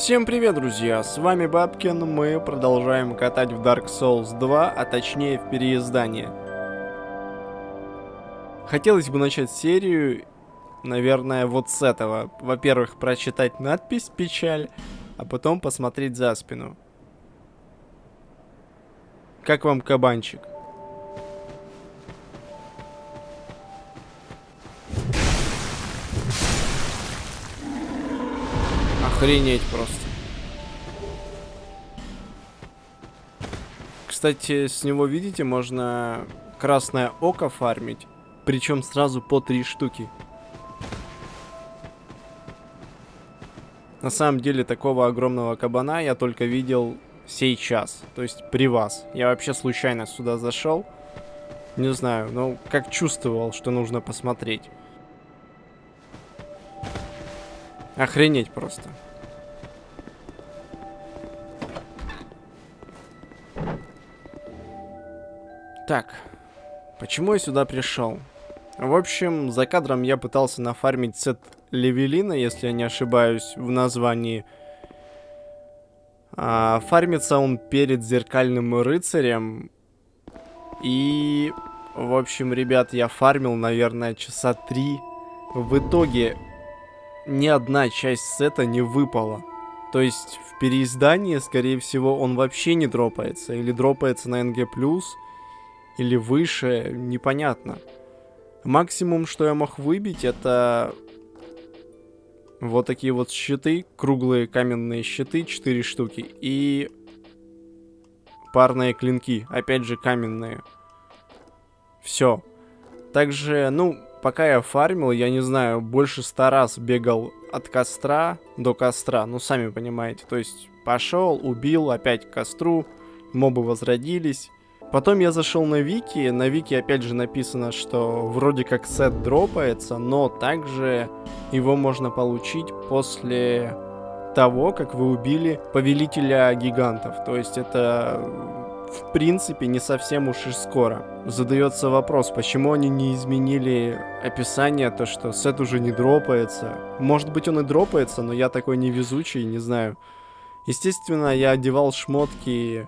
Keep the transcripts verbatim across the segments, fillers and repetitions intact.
Всем привет, друзья, с вами Бабкин, мы продолжаем катать в Dark Souls два, а точнее в переиздание. Хотелось бы начать серию, наверное, вот с этого. Во-первых, прочитать надпись «Печаль», а потом посмотреть за спину. Как вам кабанчик? Охренеть просто. Кстати, с него, видите, можно красное око фармить. Причем сразу по три штуки. На самом деле, такого огромного кабана я только видел сейчас. То есть при вас. Я вообще случайно сюда зашел. Не знаю, но как чувствовал, что нужно посмотреть. Охренеть просто. Так, почему я сюда пришел? В общем, за кадром я пытался нафармить сет Левелина, если я не ошибаюсь в названии. А, фармится он перед Зеркальным Рыцарем. И, в общем, ребят, я фармил, наверное, часа три. В итоге ни одна часть сета не выпала. То есть в переиздании, скорее всего, он вообще не дропается. Или дропается на эн джи плюс. Или выше, непонятно. Максимум, что я мог выбить, это вот такие вот щиты, круглые каменные щиты, четыре штуки, и парные клинки, опять же каменные. Все. Также, ну, пока я фармил, я не знаю, больше ста раз бегал от костра до костра, ну, сами понимаете. То есть пошел, убил, опять к костру, мобы возродились. Потом я зашел на Вики, на Вики опять же написано, что вроде как сет дропается, но также его можно получить после того, как вы убили Повелителя Гигантов. То есть это, в принципе, не совсем уж и скоро. Задается вопрос, почему они не изменили описание, то что сет уже не дропается. Может быть он и дропается, но я такой невезучий, не знаю. Естественно, я одевал шмотки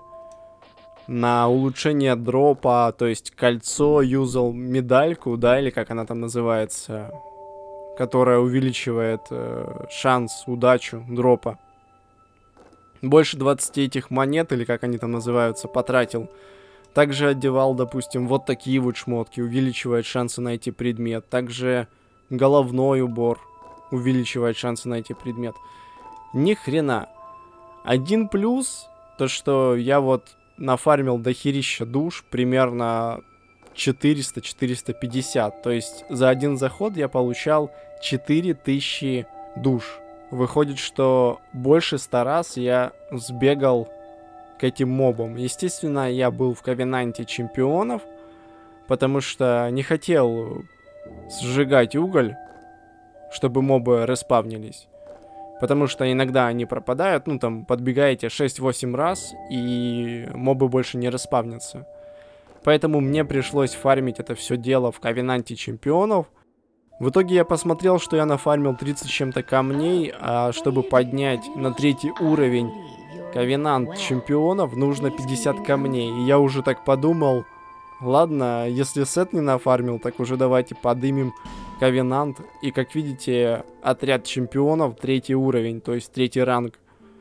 на улучшение дропа, то есть кольцо, юзал медальку, да, или как она там называется, которая увеличивает э, шанс, удачу дропа. Больше двадцати этих монет, или как они там называются, потратил. Также одевал, допустим, вот такие вот шмотки, увеличивает шансы найти предмет. Также головной убор увеличивает шансы найти предмет. Ни хрена. Один плюс, то что я вот нафармил дохерища душ, примерно четыреста — четыреста пятьдесят. То есть за один заход я получал четыре тысячи душ. Выходит, что больше ста раз я сбегал к этим мобам. Естественно, я был в ковенанте чемпионов, потому что не хотел сжигать уголь, чтобы мобы респавнились. Потому что иногда они пропадают, ну там подбегаете шесть-восемь раз, и мобы больше не респавнятся. Поэтому мне пришлось фармить это все дело в ковенанте чемпионов. В итоге я посмотрел, что я нафармил тридцать с чем-то камней, а чтобы поднять на третий уровень ковенант чемпионов, нужно пятьдесят камней. И я уже так подумал, ладно, если сет не нафармил, так уже давайте подымем ковенант. И как видите, отряд чемпионов третий уровень, то есть третий ранг.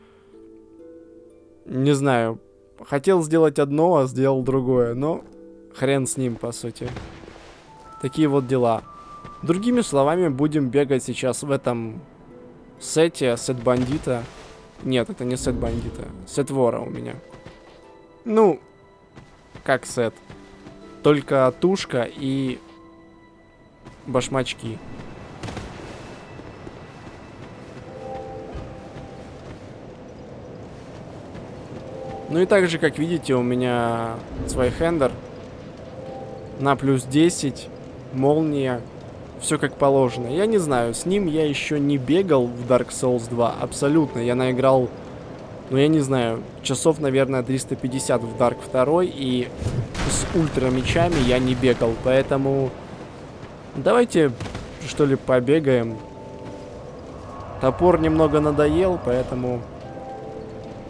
Не знаю, хотел сделать одно, а сделал другое, но хрен с ним, по сути. Такие вот дела. Другими словами, будем бегать сейчас в этом сете, сет бандита. Нет, это не сет бандита, сет вора у меня. Ну, как сет. Только тушка и башмачки. Ну и также, как видите, у меня свайхендер на плюс десять, молния, все как положено. Я не знаю, с ним я еще не бегал в Dark Souls два, абсолютно. Я наиграл, ну я не знаю, часов, наверное, триста пятьдесят в Dark два, и с ультра мечами я не бегал, поэтому давайте, что ли, побегаем. Топор немного надоел, поэтому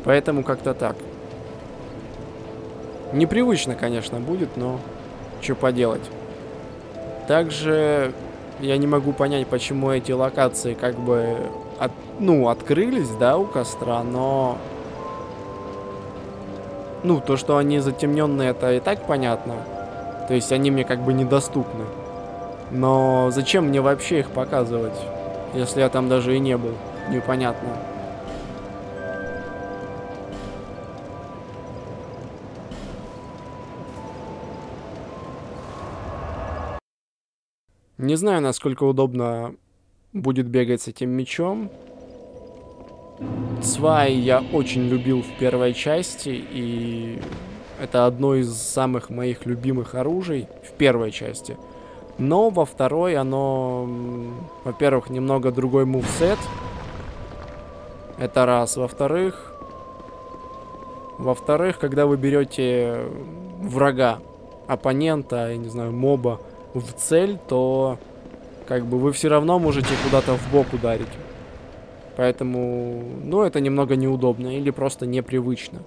Поэтому как-то так. Непривычно, конечно, будет, но что поделать. Также я не могу понять, почему эти локации как бы от, ну, открылись, да, у костра, но... Ну, то, что они затемненные, это и так понятно. То есть они мне как бы недоступны. Но зачем мне вообще их показывать, если я там даже и не был? Непонятно. Не знаю, насколько удобно будет бегать с этим мечом. Свай я очень любил в первой части, и это одно из самых моих любимых оружий в первой части. Но во второй оно, во-первых, немного другой мувсет. Это раз. Во-вторых, во-вторых, когда вы берете врага, оппонента, я не знаю, моба в цель, то как бы вы все равно можете куда-то в бок ударить. Поэтому, ну, это немного неудобно или просто непривычно.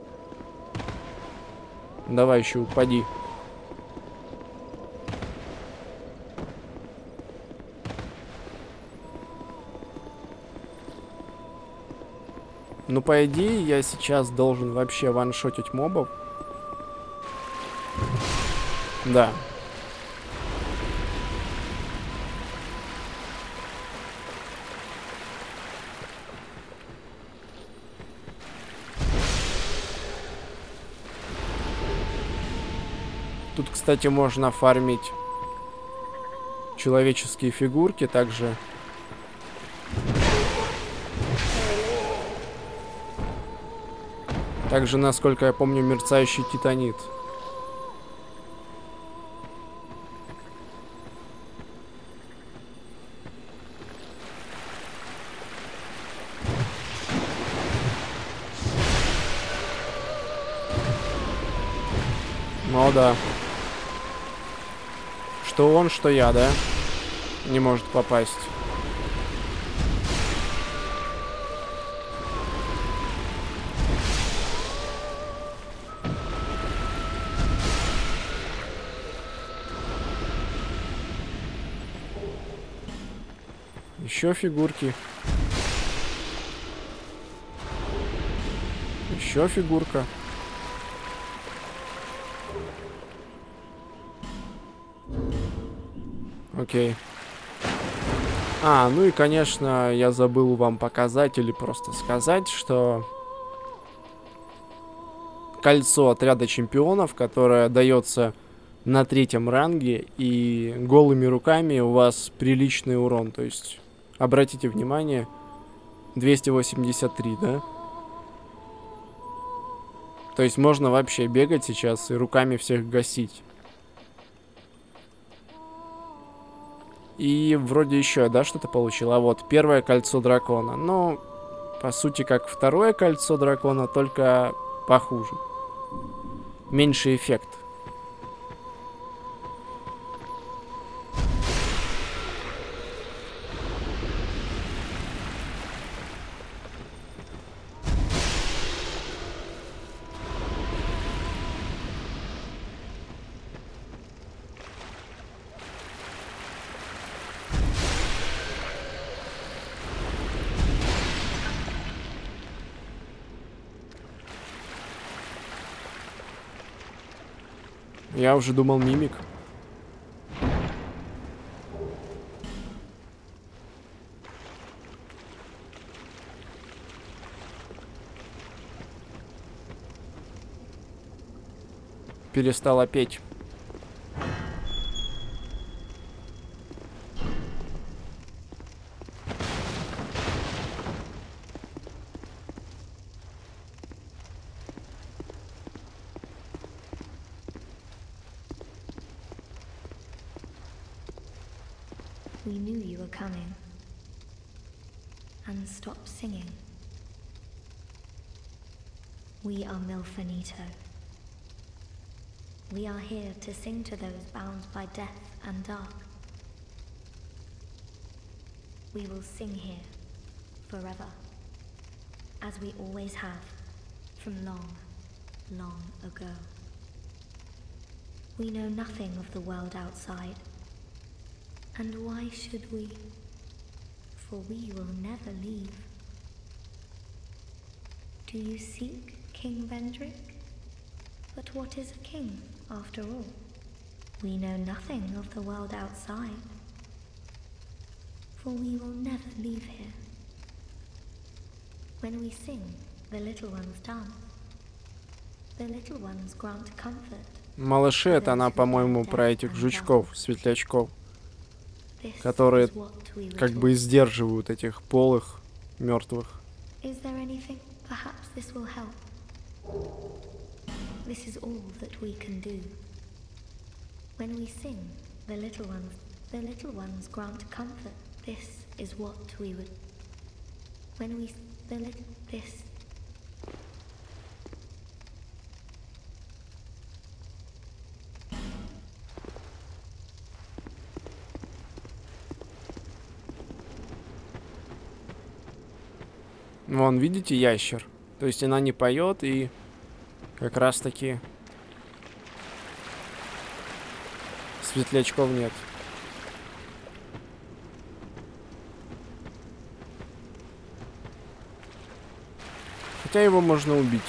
Давай еще упади. Ну, по идее, я сейчас должен вообще ваншотить мобов. Да. Тут, кстати, можно фармить человеческие фигурки также. Также, насколько я помню, мерцающий титанит. Ну да. Что он, что я, да? Не может попасть. Еще фигурки. Еще фигурка. Окей. А, ну и, конечно, я забыл вам показать или просто сказать, что кольцо отряда чемпионов, которое дается на третьем ранге, и голыми руками у вас приличный урон. То есть, обратите внимание, двести восемьдесят три, да? То есть можно вообще бегать сейчас и руками всех гасить. И вроде еще, да, что-то получил. А вот, первое кольцо дракона. Ну, по сути, как второе кольцо дракона, только похуже. Меньший эффект. Я уже думал, мимик. Перестала петь. We knew you were coming. And stop singing. We are Milfanito. We are here to sing to those bound by death and dark. We will sing here, forever, as we always have, from long, long ago. We know nothing of the world outside. And why should we? For we will never leave. Do you seek King Vendrick? But what is a king, after all? We know nothing of the world outside. For we will never leave here. When we sing, the little ones dance. The little ones grant comfort. Малыши, это она, по-моему, про этих жучков, светлячков, которые как бы сдерживают этих полых мертвых. This is all that we can do. When we sing, the little ones, the little ones grant comfort. This is what we would. When we, the little, this. Вон, видите, ящер? То есть она не поет, и как раз таки светлячков нет. Хотя его можно убить.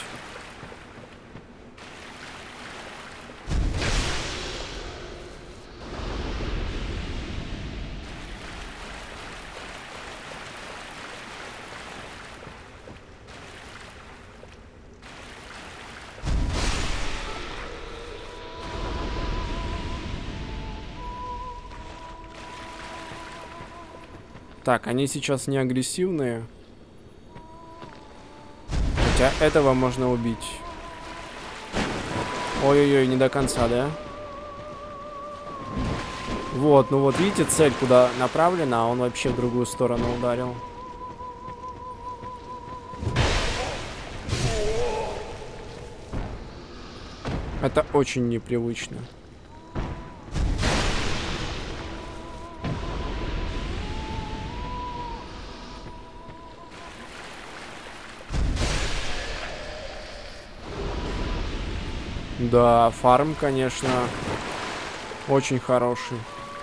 Так, они сейчас не агрессивные. Хотя этого можно убить. Ой-ой-ой, не до конца, да? Вот, ну вот видите, цель куда направлена, а он вообще в другую сторону ударил. Это очень непривычно. Да, фарм, конечно, очень хороший.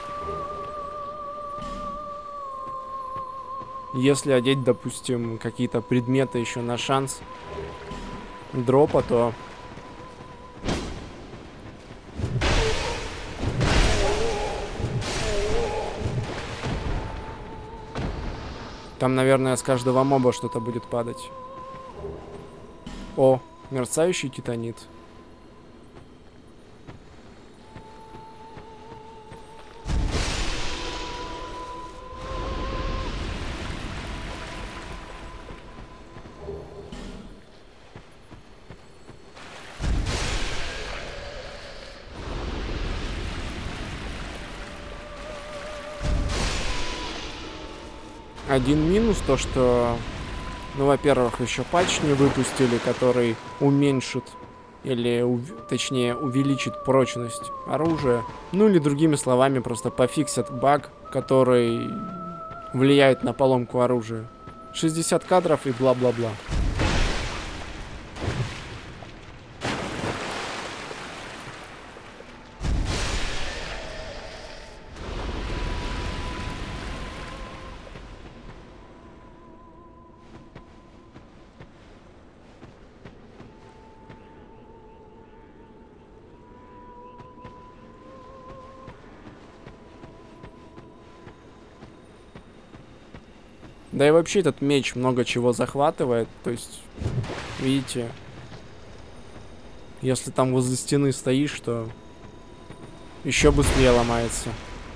Если одеть, допустим, какие-то предметы еще на шанс дропа, то... Там, наверное, с каждого моба что-то будет падать. О, мерцающий титанит. Один минус то, что, ну, во-первых, еще патч не выпустили, который уменьшит или, ув... точнее, увеличит прочность оружия. Ну, или другими словами, просто пофиксят баг, который влияет на поломку оружия. шестьдесят кадров и бла-бла-бла. Да и вообще этот меч много чего захватывает. То есть, видите, если там возле стены стоишь, то еще быстрее ломается.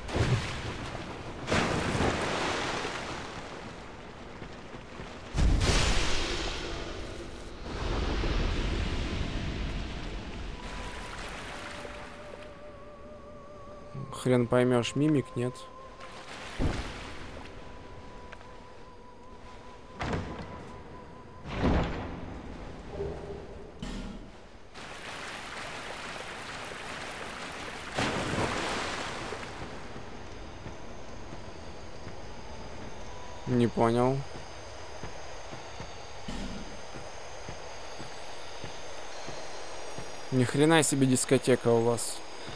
Хрен поймешь, мимик нет. Не понял. Ни хрена себе дискотека у вас.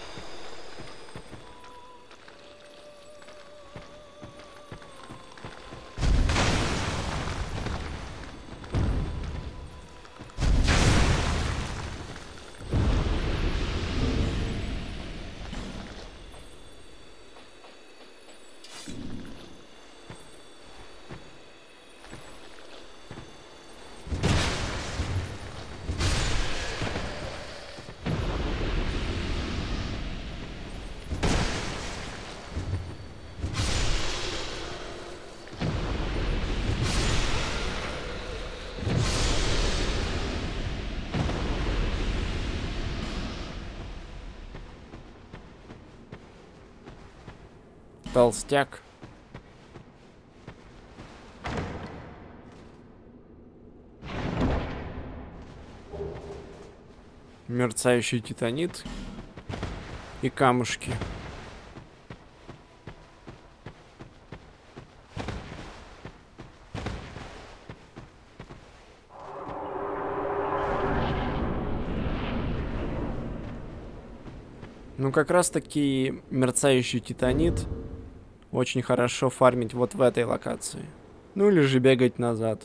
Толстяк. Мерцающий титанит и камушки. Ну, как раз таки мерцающий титанит очень хорошо фармить вот в этой локации. Ну или же бегать назад.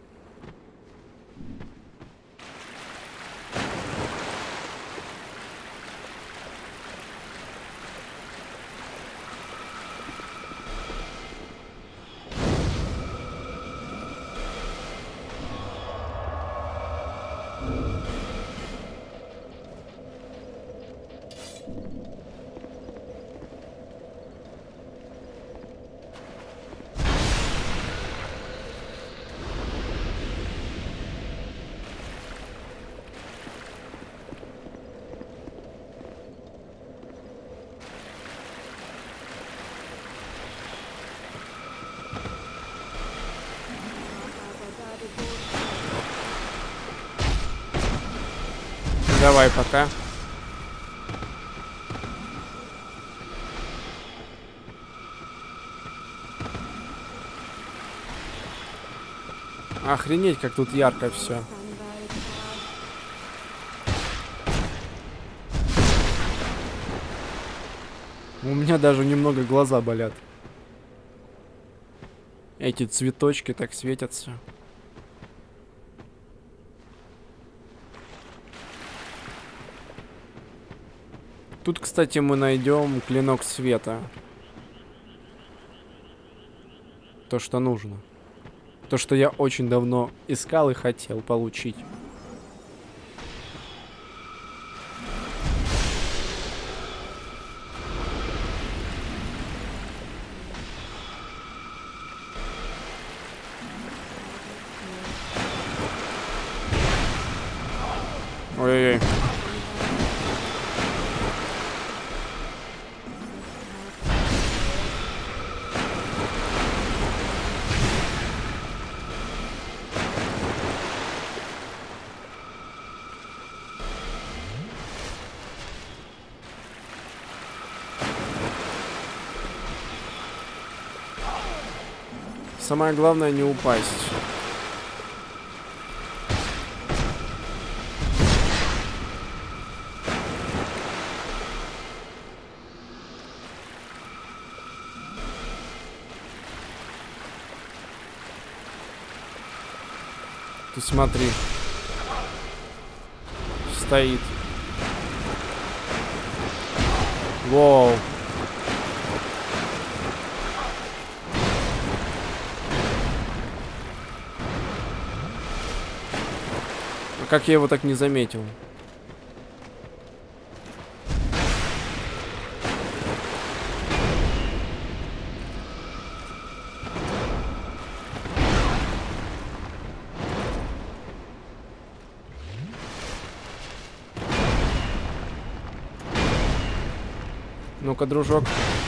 Давай пока. Охренеть, как тут ярко все. У меня даже немного глаза болят. Эти цветочки так светятся. Тут, кстати, мы найдем клинок света. То, что нужно. То, что я очень давно искал и хотел получить. Ой-ой-ой. Самое главное не упасть. Ты смотри. Стоит. Воу. Как я его так не заметил? Ну-ка, дружок.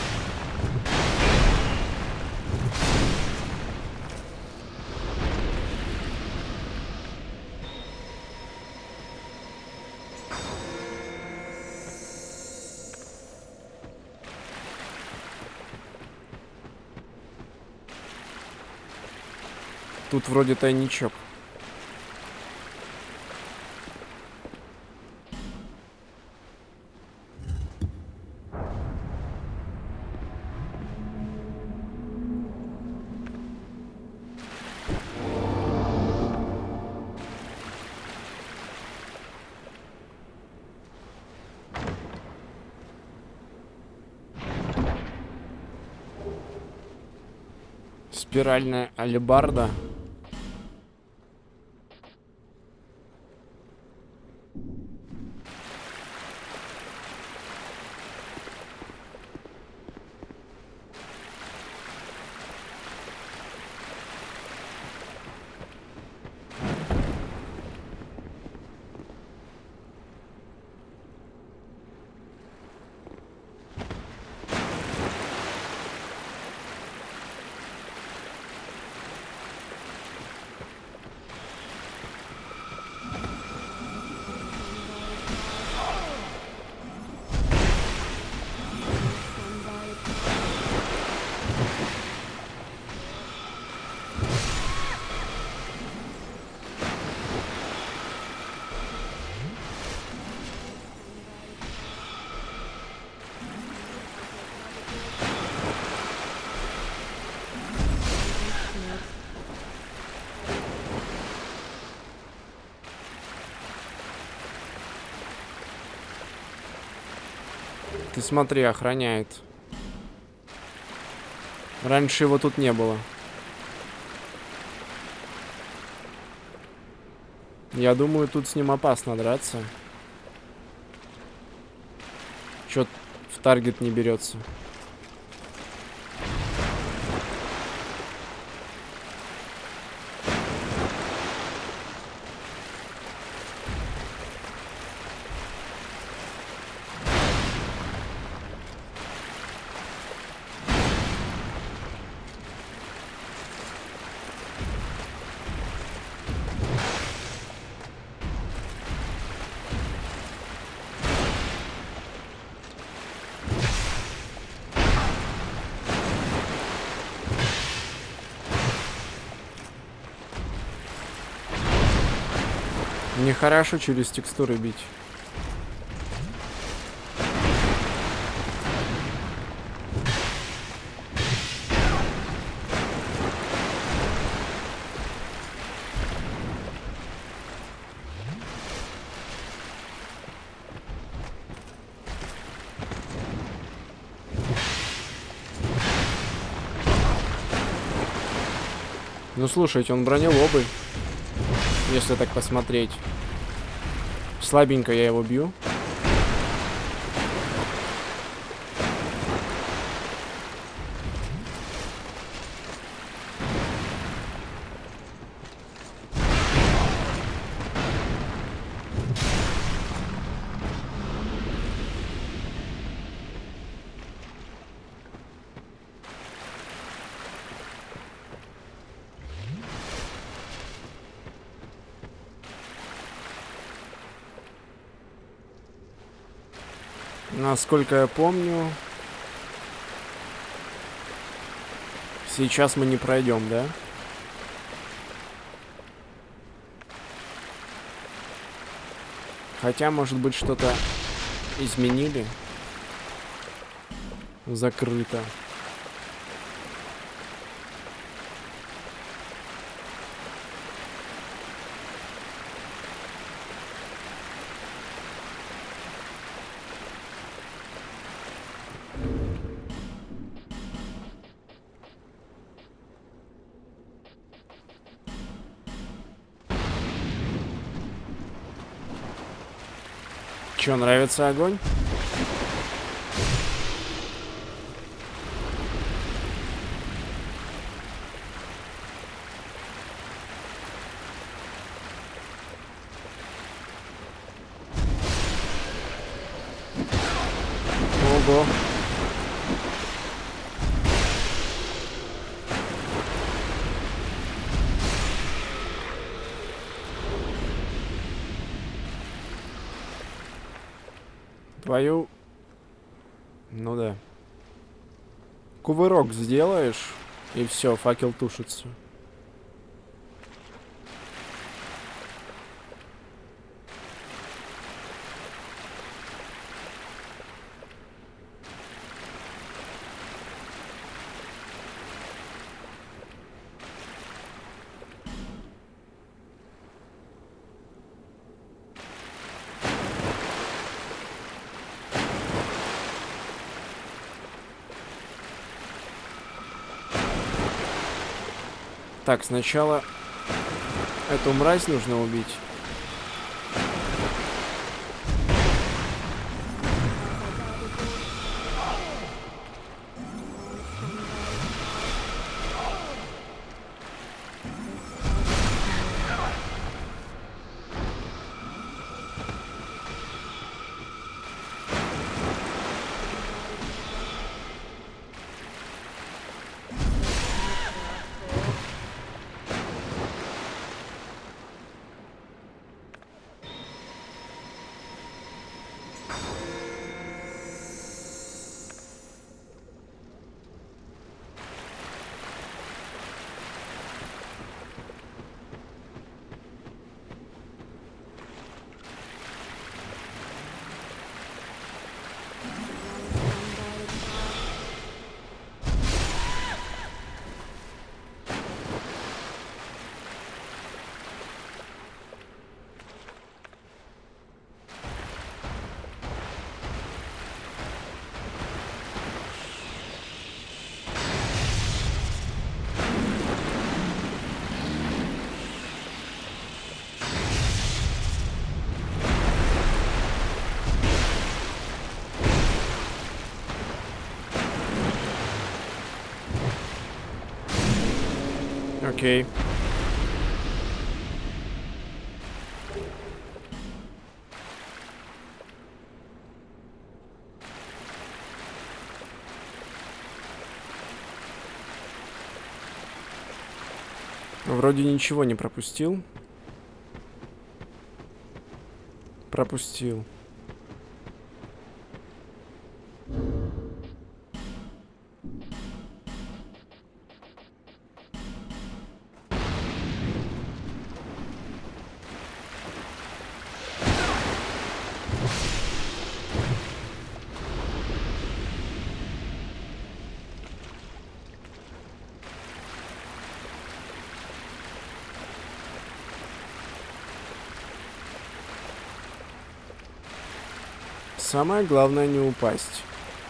Тут вроде тайничок. Спиральная алебарда. Ты смотри, охраняет. Раньше его тут не было. Я думаю, тут с ним опасно драться. Чё в таргет не берется? Нехорошо через текстуры бить. Ну слушайте, он бронелобый, если так посмотреть. Слабенько я его бью. Насколько я помню, сейчас мы не пройдем, да? Хотя, может быть, что-то изменили. Закрыто. Чё, нравится огонь? Ого. Твою... Ну да. Кувырок сделаешь, и все, факел тушится. Так, сначала эту мразь нужно убить. Окей. Вроде ничего не пропустил. Пропустил. Самое главное не упасть.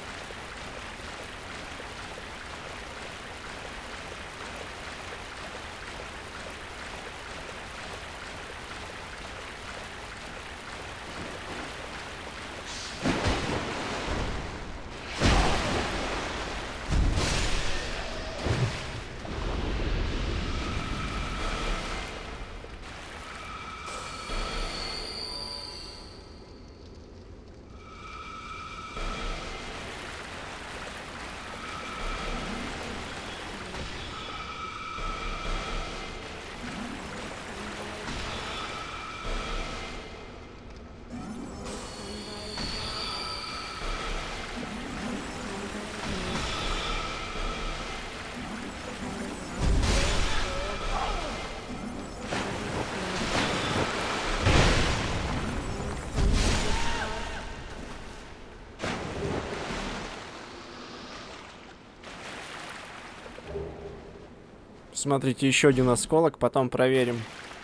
Смотрите, еще один осколок, потом проверим.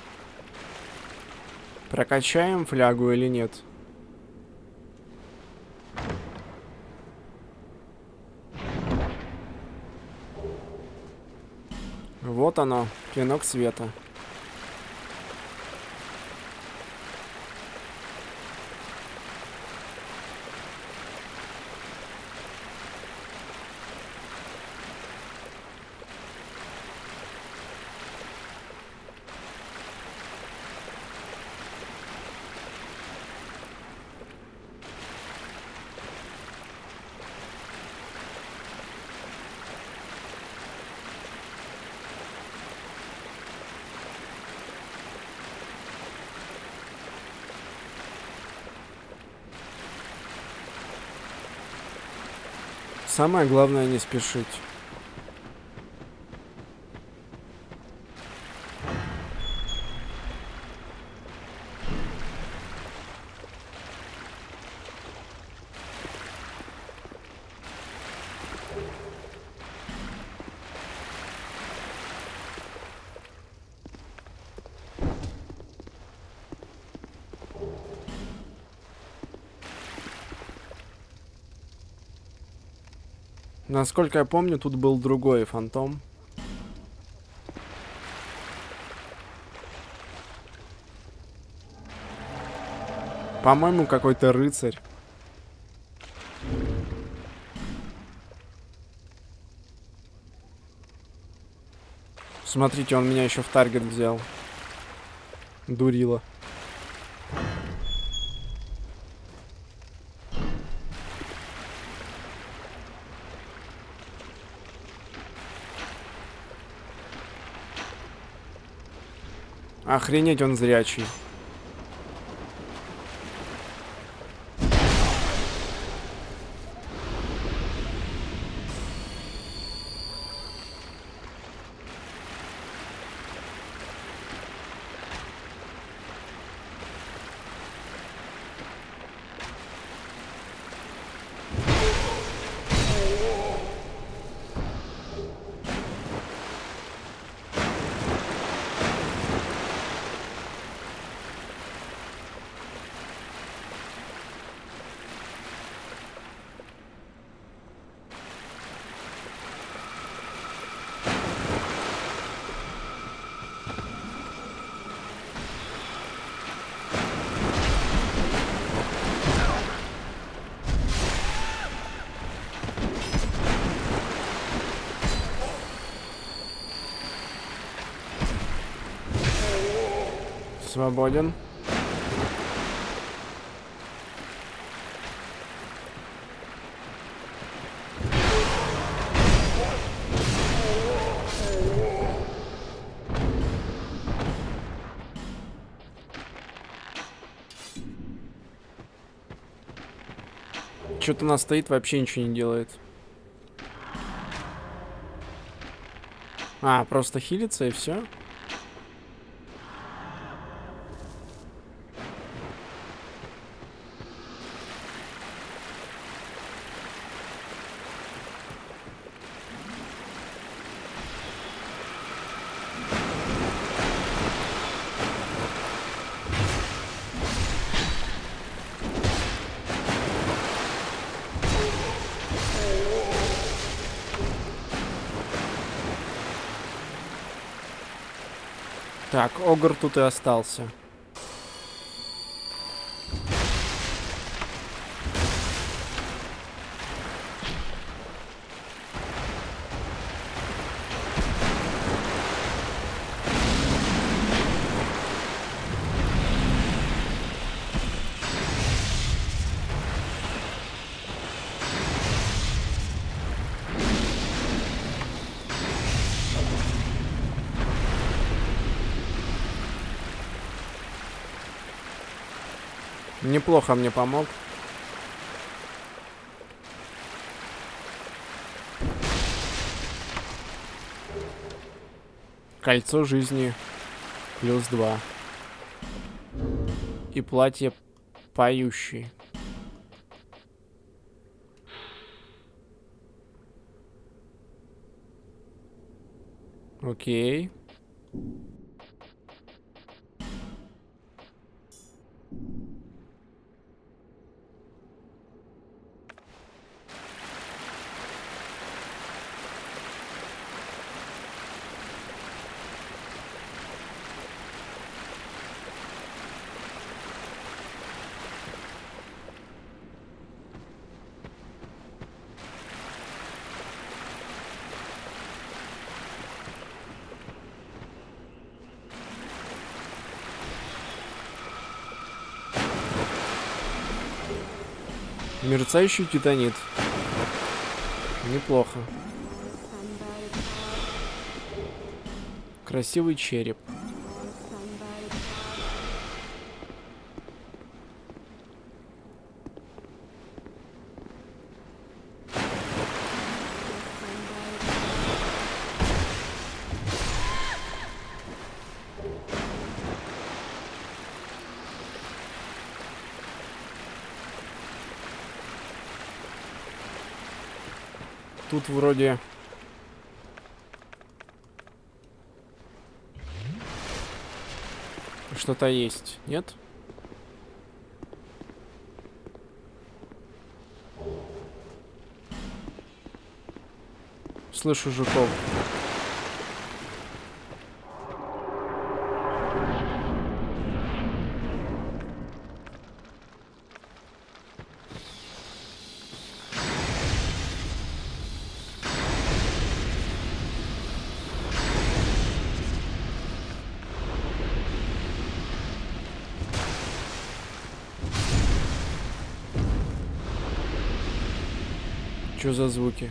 Прокачаем флягу или нет. Вот оно, клинок света. Самое главное не спешить. Насколько я помню, тут был другой фантом. По-моему, какой-то рыцарь. Смотрите, он меня еще в таргет взял. Дурила. Охренеть, он зрячий. Свободен. Что-то она стоит, вообще ничего не делает. А, просто хилится и все. Так, Огр тут и остался. Неплохо мне помог. Кольцо жизни плюс два. И платье поющий. Окей. Мерцающий титанит. Неплохо. Красивый череп. Тут вроде что-то есть, нет? Слышу жуков. Что за звуки?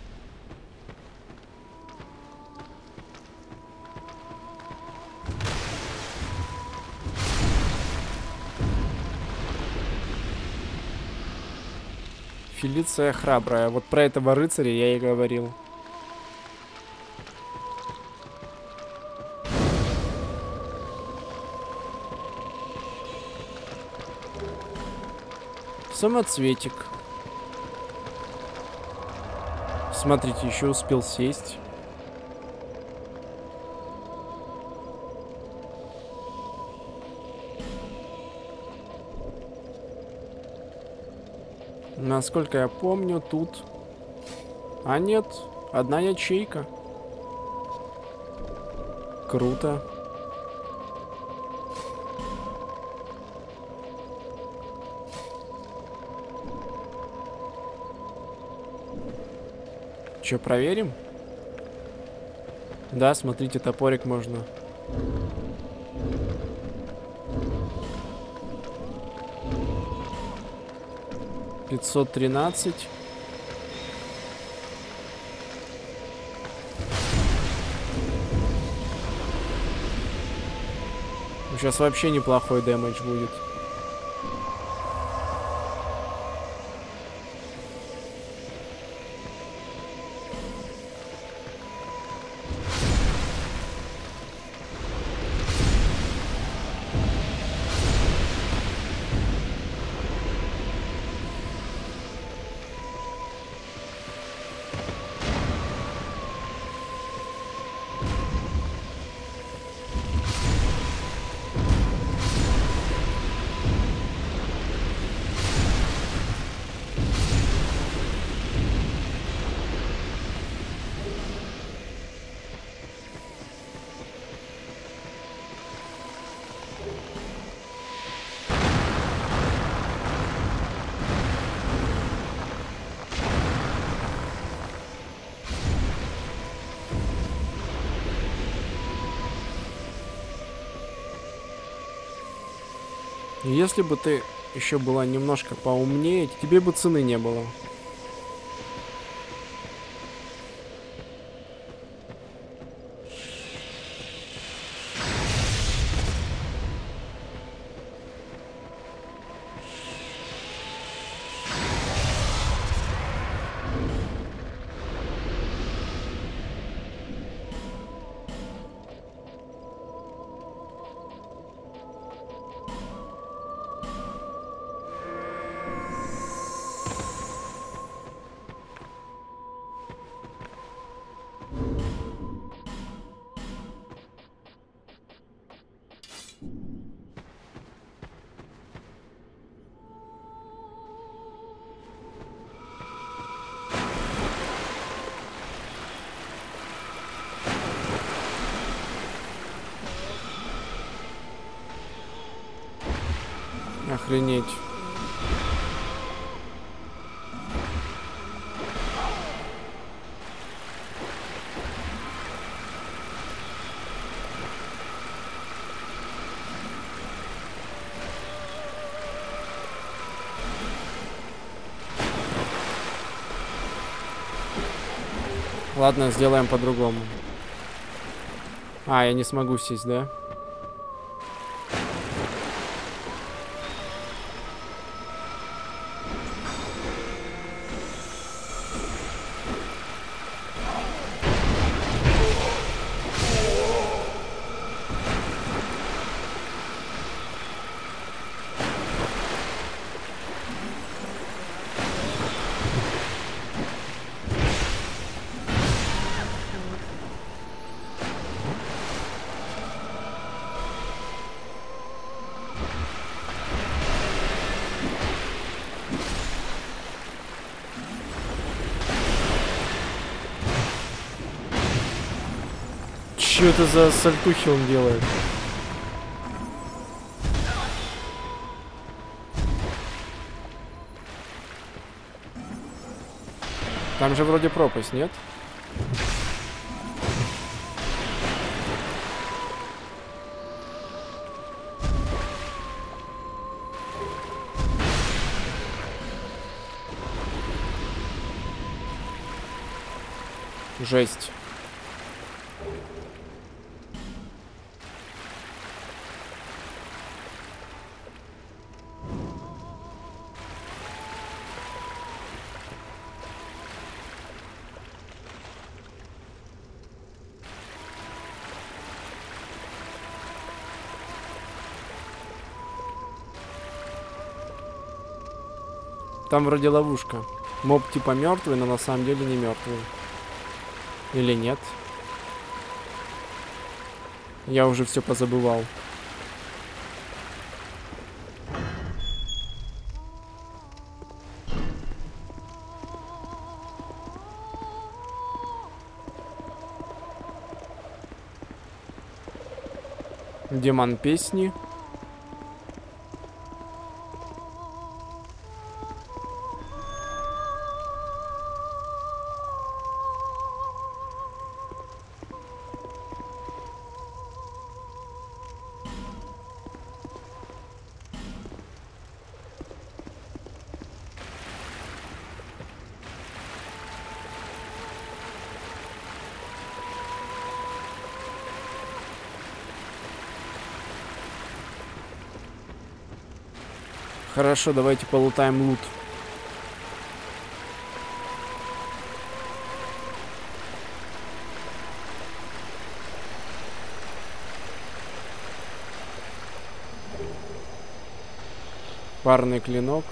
Фелиция храбрая. Вот про этого рыцаря я и говорил. Самоцветик. Смотрите, еще успел сесть. Насколько я помню, тут... А нет, одна ячейка. Круто. Че, проверим? Да, смотрите, топорик можно. пятьсот тринадцать. Сейчас вообще неплохой дэмэдж будет. Если бы ты еще была немножко поумнее, тебе бы цены не было. Охренеть. Ладно, сделаем по-другому. А, я не смогу сесть, да? Что это за сальтухи он делает? Там же вроде пропасть, нет? Жесть. Там вроде ловушка. Моб типа мертвый, но на самом деле не мертвый. Или нет? Я уже все позабывал. Демон песни. Хорошо, давайте полутаем лут. Парный клинок.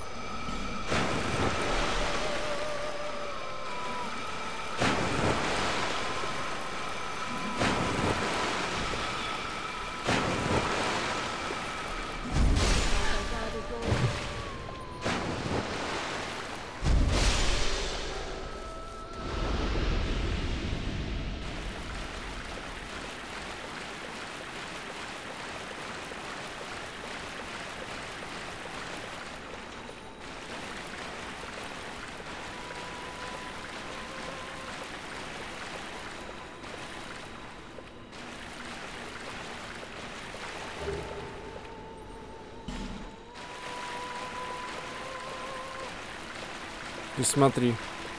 И смотри.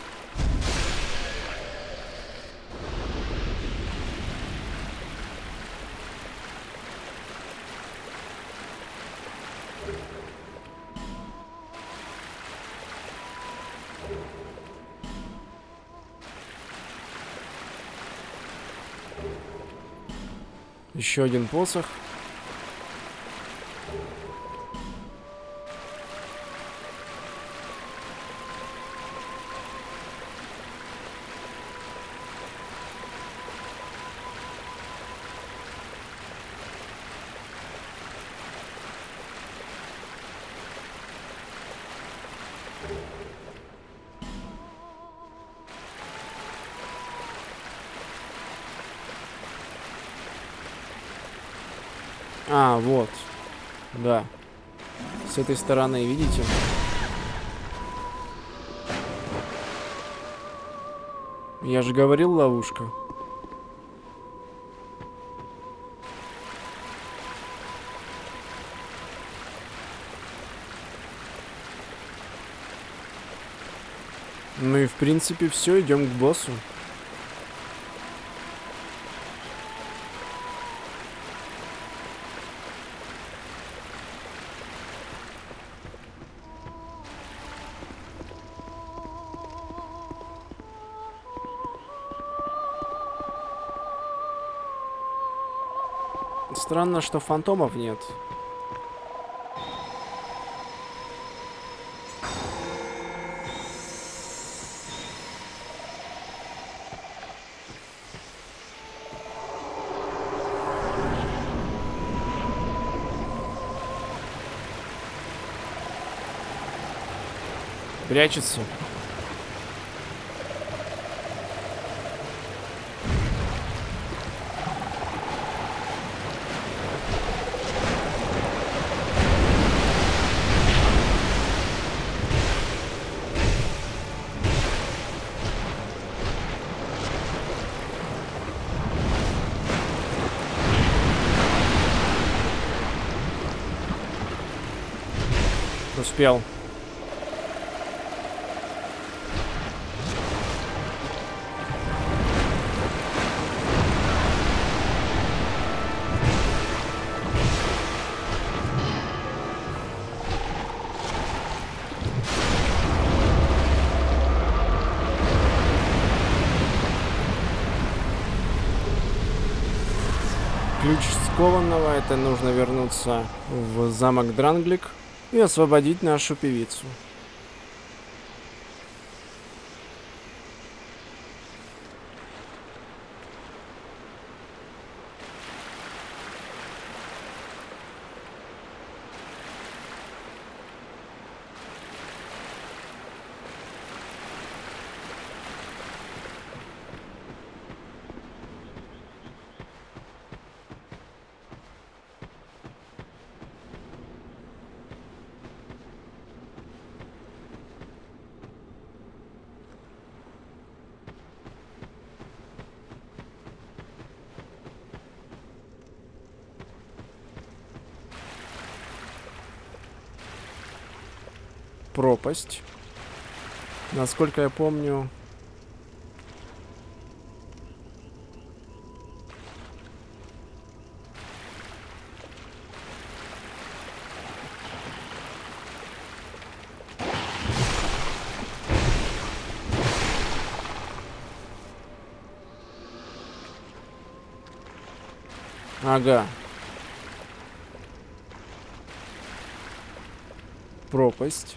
Еще один посох. А, вот. Да. С этой стороны, видите? Я же говорил, ловушка. Ну и в принципе все, идем к боссу. Странно, что фантомов нет. Прячется. Успел. ключ скованного. Это нужно вернуться в замок Дранглик и освободить нашу певицу. Пропасть. Насколько я помню... Ага. Пропасть.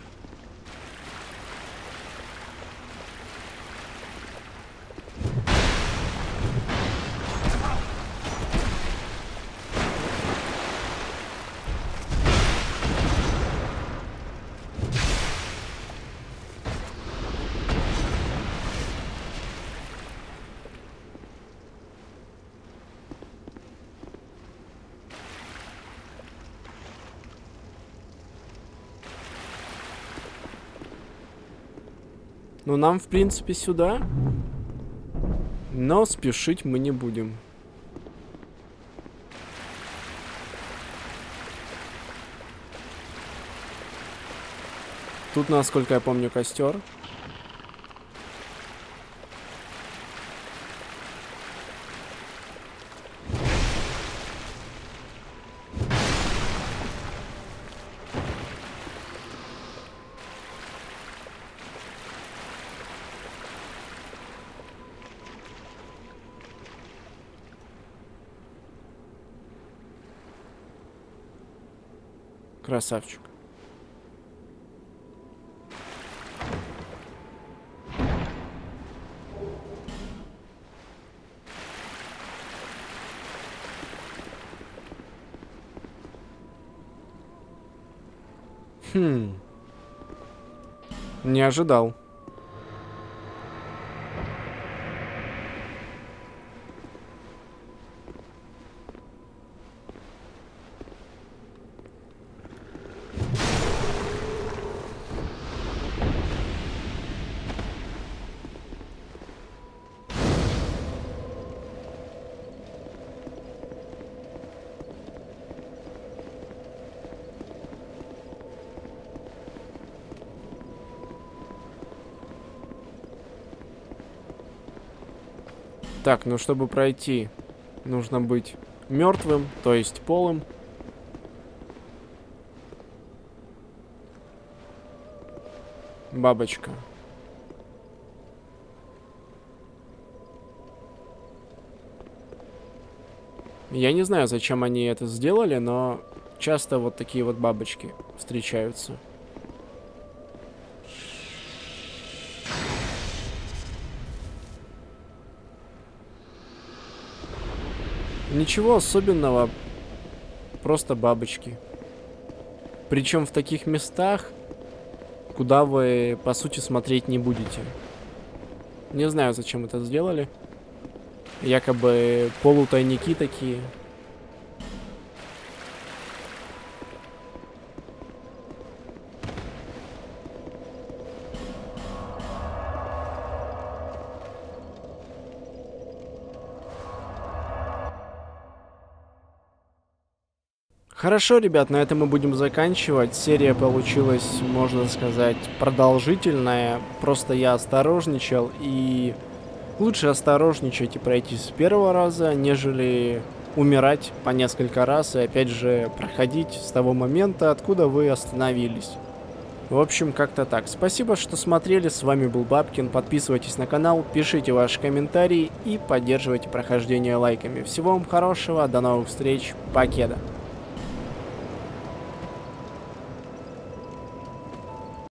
Ну, нам, в принципе, сюда. Но спешить мы не будем. Тут, насколько я помню, костер. Красавчик. Хм. Не ожидал. Так, ну чтобы пройти, нужно быть мертвым, то есть полым. Бабочка. Я не знаю, зачем они это сделали, но часто вот такие вот бабочки встречаются. Ничего особенного, просто бабочки. Причем в таких местах, куда вы, по сути, смотреть не будете. Не знаю, зачем это сделали. Якобы полутайники такие. Хорошо, ребят, на этом мы будем заканчивать. Серия получилась, можно сказать, продолжительная. Просто я осторожничал, и лучше осторожничать и пройти с первого раза, нежели умирать по несколько раз и опять же проходить с того момента, откуда вы остановились. В общем, как-то так. Спасибо, что смотрели. С вами был Бабкин. Подписывайтесь на канал, пишите ваши комментарии и поддерживайте прохождение лайками. Всего вам хорошего. До новых встреч. Покеда.